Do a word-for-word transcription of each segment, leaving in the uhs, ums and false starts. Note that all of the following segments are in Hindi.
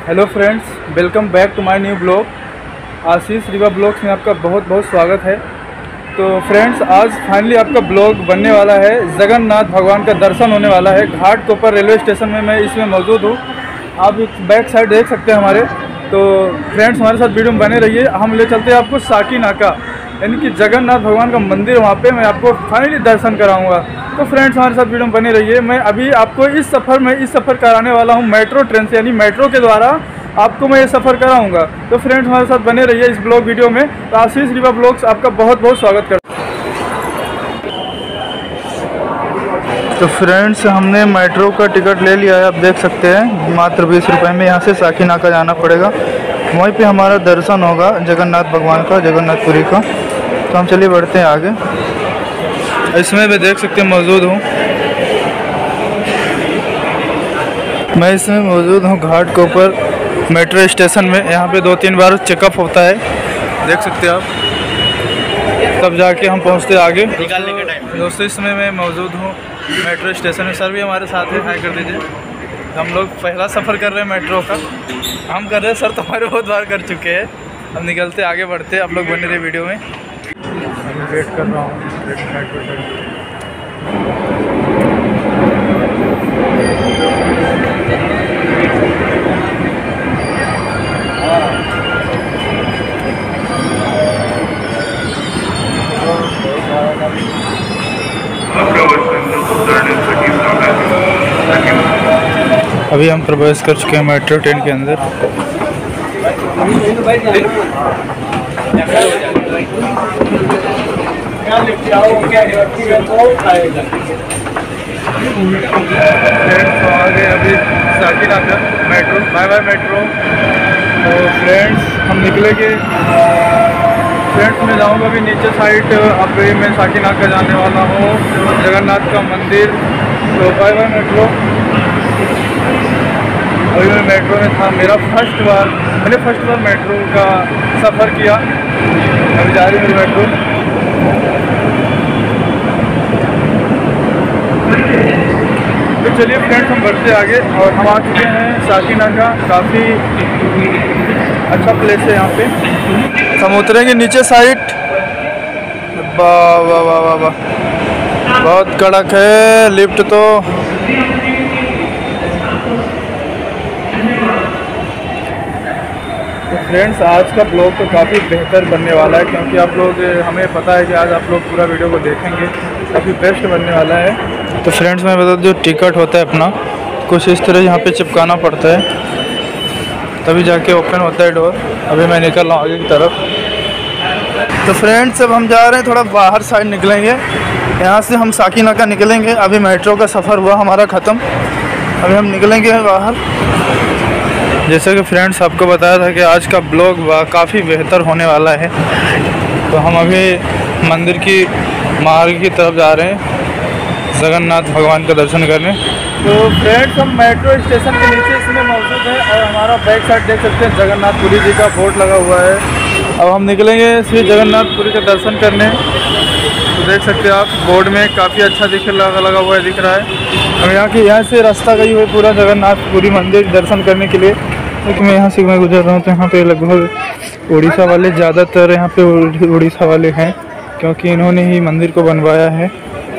Hello friends, welcome back to my new blog. Ashish Riva blogs में आपका बहुत बहुत स्वागत है। तो फ्रेंड्स, आज फाइनली आपका ब्लॉग बनने वाला है। जगन्नाथ भगवान का दर्शन होने वाला है। घाट के ऊपर रेलवे स्टेशन में मैं इसमें मौजूद हूँ। आप इस बैक साइड देख सकते हैं हमारे। तो फ्रेंड्स, हमारे साथ वीडियो में बने रहिए। हम ले चलते हैं आपको साकीनाका, यानी कि जगन्नाथ भगवान का मंदिर। वहाँ पे मैं आपको फाइनली दर्शन कराऊंगा। तो फ्रेंड्स, हमारे साथ वीडियो में बने रहिए। मैं अभी आपको इस सफ़र में इस सफ़र कराने वाला हूँ मेट्रो ट्रेन से, यानी मेट्रो के द्वारा आपको मैं ये सफ़र कराऊंगा। तो फ्रेंड्स, हमारे साथ बने रहिए इस ब्लॉग वीडियो में। तो आशीष रिवा ब्लॉग्स आपका बहुत बहुत स्वागत करता है। तो फ्रेंड्स, हमने मेट्रो का टिकट ले लिया है। आप देख सकते हैं मात्र बीस रुपए में यहाँ से साकीनाका जाना पड़ेगा। वहीं पे हमारा दर्शन होगा जगन्नाथ भगवान का, जगन्नाथपुरी का। तो हम चलिए बढ़ते हैं आगे। इसमें भी देख सकते हैं मौजूद हूँ मैं इसमें मौजूद हूँ घाट के ऊपर मेट्रो स्टेशन में। यहाँ पे दो तीन बार चेकअप होता है, देख सकते हैं आप। तब जाके हम पहुँचते आगे निकालने के टाइम। दोस्तों, इसमें मैं मौजूद हूँ मेट्रो स्टेशन में। सर भी हमारे साथ है, हाई कर दीजिए। हम लोग पहला सफ़र कर रहे हैं मेट्रो का। हम कर रहे हैं, सर तो हमारे बहुत बार कर चुके हैं। हम निकलते आगे बढ़ते, आप लोग बने रहे वीडियो में। वेट कर रहा हूँ मेट्रो ट्रेन। अभी हम प्रवेश कर चुके हैं मेट्रो ट्रेन के अंदर। आगे अभी Sakinaka metro, bye bye metro. तो फ्रेंड्स, हम निकलेंगे। फ्रेंड्स, मैं जाऊँगा अभी नीचे साइड। अब मैं साकीनाका जाने वाला हूँ, जगन्नाथ का मंदिर। तो बाय बाय मेट्रो। अभी मैं मेट्रो में था, मेरा फर्स्ट बार मैंने फर्स्ट बार मेट्रो का सफ़र किया। अभी जा रही मेरी मेट्रो। तो चलिए फ्रेंड्स, हम बढ़ते आगे। और हम आ चुके हैं साकीनाका। काफ़ी अच्छा प्लेस है यहाँ पे। हम उतरेंगे नीचे साइड। वाह वाह वाह वाह वाह, बहुत कड़क है लिफ्ट तो। तो फ्रेंड्स, आज का ब्लॉग तो काफ़ी बेहतर बनने वाला है, क्योंकि आप लोग, हमें पता है कि आज आप लोग पूरा वीडियो को देखेंगे। काफ़ी बेस्ट बनने वाला है। तो फ्रेंड्स, मैं बता दूं, जो टिकट होता है अपना, कुछ इस तरह यहाँ पे चिपकाना पड़ता है, तभी जाके ओपन होता है डोर। अभी मैं निकल रहा हूँ आगे की तरफ। तो फ्रेंड्स, अब हम जा रहे हैं, थोड़ा बाहर साइड निकलेंगे। यहाँ से हम साकीनाका निकलेंगे। अभी मेट्रो का सफ़र हुआ हमारा ख़त्म। अभी हम निकलेंगे बाहर। जैसे कि फ्रेंड्स, आपको बताया था कि आज का ब्लॉग काफ़ी बेहतर होने वाला है। तो हम अभी मंदिर की मार्ग की तरफ जा रहे हैं, जगन्नाथ भगवान का दर्शन करने। तो फ्रेंड्स, हम मेट्रो स्टेशन के नीचे इसमें मौजूद है। और हमारा बैक साइड देख सकते हैं, जगन्नाथपुरी जी का बोर्ड लगा हुआ है। अब हम निकलेंगे श्री जगन्नाथपुरी का दर्शन करने। तो देख सकते हैं आप, बोर्ड में काफ़ी अच्छा दिख लगा लगा हुआ है, दिख रहा है। अब यहाँ की यहाँ से रास्ता गई हुई पूरा जगन्नाथपुरी मंदिर दर्शन करने के लिए। लेकिन मैं यहाँ से मैं गुजर रहा हूँ, तो यहाँ पे लगभग उड़ीसा वाले ज़्यादातर यहाँ पे उड़ीसा वाले हैं, क्योंकि इन्होंने ही मंदिर को बनवाया है।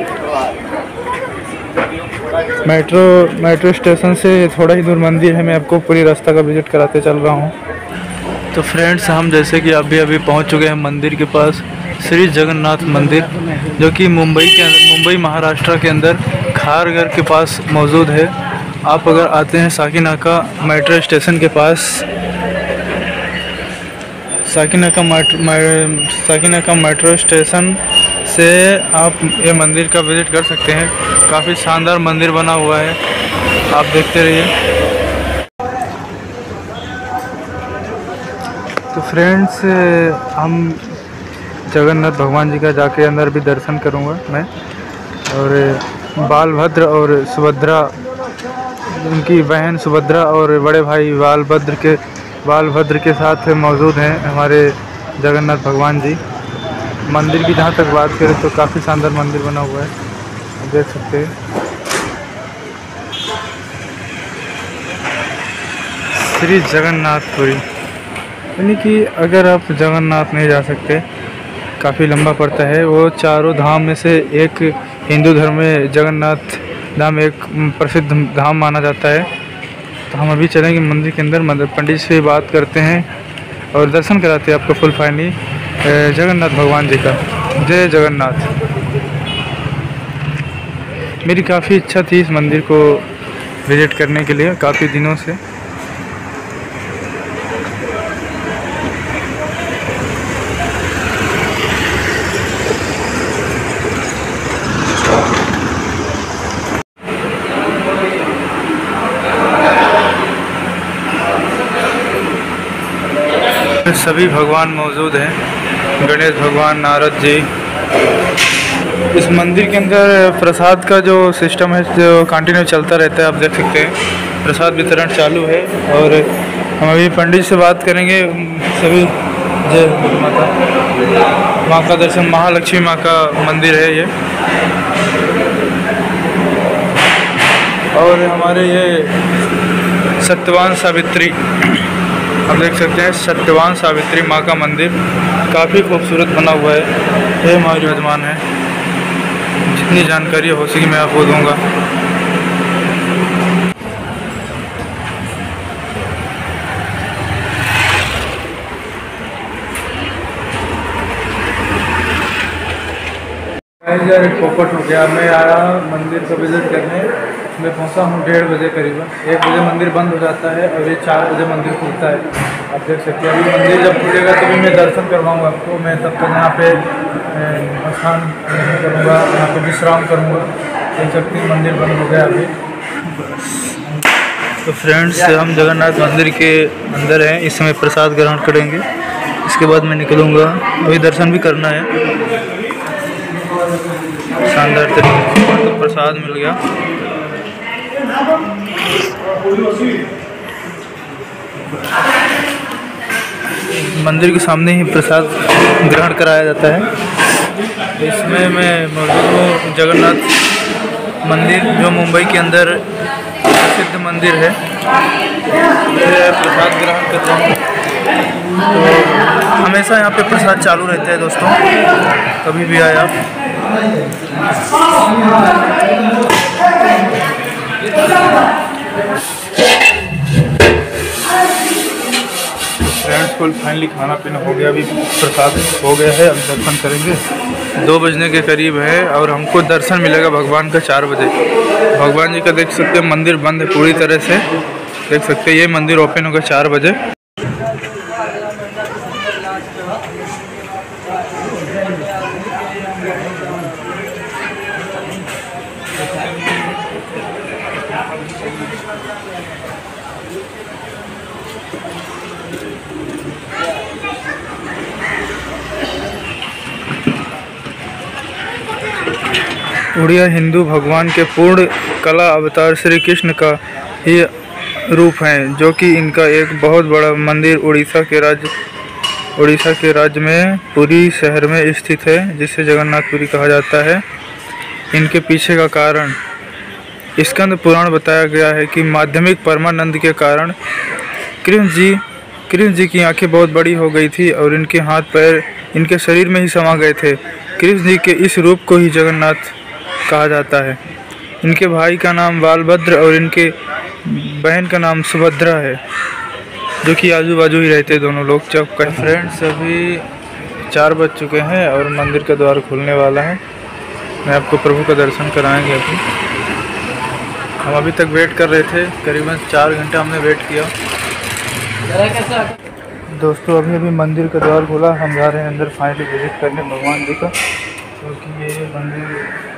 मेट्रो मेट्रो स्टेशन से थोड़ा ही दूर मंदिर है। मैं आपको पूरी रास्ता का विजिट कराते चल रहा हूँ। तो फ्रेंड्स, हम जैसे कि अभी अभी पहुँच चुके हैं मंदिर के पास, श्री जगन्नाथ मंदिर, जो कि मुंबई के अंदर, मुंबई महाराष्ट्र के अंदर खारघर के पास मौजूद है। आप अगर आते हैं साकीनाका मेट्रो स्टेशन के पास, Sakinaka metro Sakinaka metro station से आप ये मंदिर का विज़िट कर सकते हैं। काफ़ी शानदार मंदिर बना हुआ है, आप देखते रहिए। तो फ्रेंड्स, हम जगन्नाथ भगवान जी का जाके अंदर भी दर्शन करूंगा मैं। और बालभद्र और सुभद्रा, उनकी बहन सुभद्रा और बड़े भाई बालभद्र के बालभद्र के साथ मौजूद हैं हमारे जगन्नाथ भगवान जी। मंदिर की जहाँ तक बात करें तो काफ़ी शानदार मंदिर बना हुआ है, देख सकते हैं। श्री जगन्नाथपुरी, यानी कि अगर आप जगन्नाथ नहीं जा सकते, काफ़ी लंबा पड़ता है। वो चारों धाम में से एक हिंदू धर्म में जगन्नाथ धाम एक प्रसिद्ध धाम माना जाता है। तो हम अभी चलेंगे मंदिर के अंदर, मंदिर पंडित से बात करते हैं और दर्शन कराते हैं आपको फुल फाइनली जगन्नाथ भगवान जी का। जय जगन्नाथ। मेरी काफ़ी इच्छा थी इस मंदिर को विज़िट करने के लिए काफ़ी दिनों से। सभी भगवान मौजूद हैं, गणेश भगवान, नारद जी। इस मंदिर के अंदर प्रसाद का जो सिस्टम है जो कंटिन्यू चलता रहता है, आप देख सकते हैं प्रसाद वितरण चालू है। और हम अभी पंडित से बात करेंगे। सभी जय माता, माँ का दर्शन, महालक्ष्मी माँ का मंदिर है ये। और हमारे ये सत्यवान सावित्री, आप देख सकते हैं सत्यवान सावित्री माँ का मंदिर काफ़ी खूबसूरत बना हुआ है। ये हमारी मेजबान है, जितनी जानकारी हो सकी मैं आपको दूंगा। यार एक पोपट हो गया। मैं आया मंदिर को विजिट करने, मैं पहुंचा हूँ डेढ़ बजे करीबन। एक बजे मंदिर बंद हो जाता है और ये चार बजे मंदिर खुलता है। आप देख सकते हैं अभी मंदिर जब खुलेगा तभी मैं दर्शन करवाऊँगा आपको। मैं तब तक यहाँ पे स्नान करूँगा, यहाँ पे विश्राम करूँगा। देख सकते हैं मंदिर बंद हो गया अभी। तो फ्रेंड्स, हम जगन्नाथ मंदिर के अंदर हैं, इस समय प्रसाद ग्रहण करेंगे, इसके बाद मैं निकलूँगा। अभी दर्शन भी करना है शानदार तरीके से। तो प्रसाद मिल गया। मंदिर के सामने ही प्रसाद ग्रहण कराया जाता है। इसमें मैं मौजूद हूँ जगन्नाथ मंदिर, जो मुंबई के अंदर प्रसिद्ध मंदिर है। प्रसाद ग्रहण करता हूँ। तो हमेशा यहाँ पे प्रसाद चालू रहता है दोस्तों, कभी भी आए आप। फ्रेंड्स, फुल फाइनली खाना पीना हो गया, अभी प्रसाद हो गया है। अब दर्शन करेंगे, दो बजने के करीब है और हमको दर्शन मिलेगा भगवान का चार बजे। भगवान जी का देख सकते हैं मंदिर बंद है पूरी तरह से, देख सकते हैं ये मंदिर ओपन होगा चार बजे। उड़िया हिंदू भगवान के पूर्ण कला अवतार श्री कृष्ण का ही रूप हैं, जो कि इनका एक बहुत बड़ा मंदिर उड़ीसा के राज्य उड़ीसा के राज्य में पुरी शहर में स्थित है, जिसे जगन्नाथपुरी कहा जाता है। इनके पीछे का कारण स्कंद पुराण बताया गया है कि माध्यमिक परमानंद के कारण कृष्ण जी कृष्ण जी की आंखें बहुत बड़ी हो गई थी और इनके हाथ पैर इनके शरीर में ही समा गए थे। कृष्ण जी के इस रूप को ही जगन्नाथ कहा जाता है। इनके भाई का नाम बालभद्र और इनके बहन का नाम सुभद्रा है, जो कि आजू बाजू ही रहते दोनों लोग चौक का। फ्रेंड्स, अभी चार बज चुके हैं और मंदिर का द्वार खुलने वाला है। मैं आपको प्रभु का दर्शन कराएंगे। अभी हम अभी तक वेट कर रहे थे, करीबन चार घंटा हमने वेट किया। दोस्तों, अभी अभी मंदिर का द्वार खुला, हम जा रहे हैं अंदर फाइनली विजिट करने भगवान जी का, क्योंकि तो ये मंदिर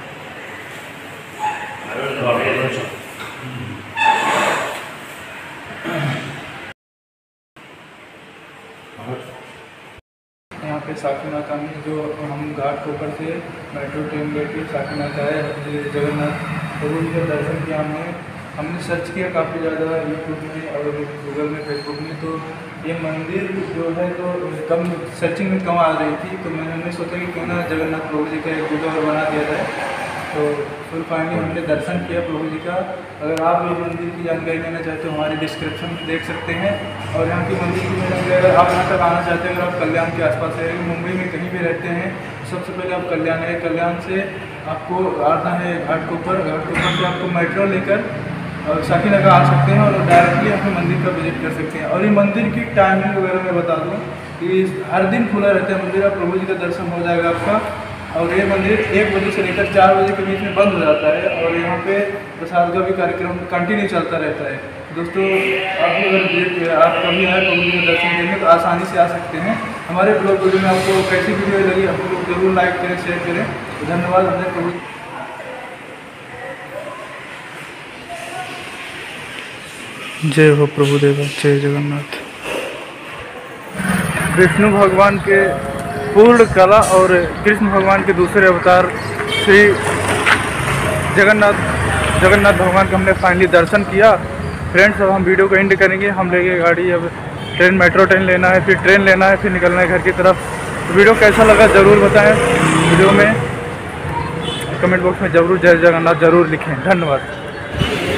यहाँ पे साखी माता में, जो हम घाट के ऊपर से मेट्रो ट्रेन लेके साखी माता है जगन्नाथ प्रभु जी का दर्शन किया हमने। हमने सर्च किया काफ़ी ज़्यादा यूट्यूब में और गूगल में, फेसबुक में, तो ये मंदिर जो है तो कम सर्चिंग में कम आ रही थी। तो मैंने हमने सोचा कि क्यों ना जगन्नाथ प्रभु जी का एक वीडियो और बना दिया जाए। तो और फाइनली हमने दर्शन किया प्रभु जी का। अगर आप भी मंदिर की जानकारी लेना चाहते हो हमारे डिस्क्रिप्शन में देख सकते हैं। और यहाँ की मंदिर की जानकारी अगर आप यहाँ तक आना चाहते हैं, अगर आप कल्याण के आसपास है, मुंबई में कहीं भी रहते हैं, सबसे पहले आप कल्याण है, कल्याण से आपको आना है घाटकोपर, घाटकोपर से आपको मेट्रो लेकर और साकीनगर आ सकते हैं और डायरेक्टली अपने मंदिर का विजिट कर सकते हैं। और ये मंदिर की टाइमिंग वगैरह मैं बता दूँ कि हर दिन खुला रहता है मंदिर, आप प्रभु जी का दर्शन हो जाएगा आपका। और ये मंदिर एक बजे से लेकर चार बजे के बीच में बंद हो जाता है और यहाँ पे प्रसाद का भी कार्यक्रम कंटिन्यू चलता रहता है। दोस्तों आप भी अगर विजिट आप कभी आए प्रभु जी का दर्शन करने तो आसानी से आ सकते हैं। हमारे ब्लॉग वीडियो में आपको कैसी वीडियो लगी आप लोग जरूर लाइक करें, शेयर करें। धन्यवाद। हमने प्रभु जय हो प्रभुदेव, जय जगन्नाथ। विष्णु भगवान के पूर्ण कला और कृष्ण भगवान के दूसरे अवतार श्री जगन्नाथ जगन्नाथ भगवान का हमने फाइनली दर्शन किया। फ्रेंड्स अब हम वीडियो को एंड करेंगे। हम लेंगे गाड़ी, अब ट्रेन मेट्रो ट्रेन लेना है, फिर ट्रेन लेना है, फिर निकलना है घर की तरफ। तो वीडियो कैसा लगा ज़रूर बताएं, वीडियो में कमेंट बॉक्स में ज़रूर जय जगन्नाथ ज़रूर लिखें। धन्यवाद।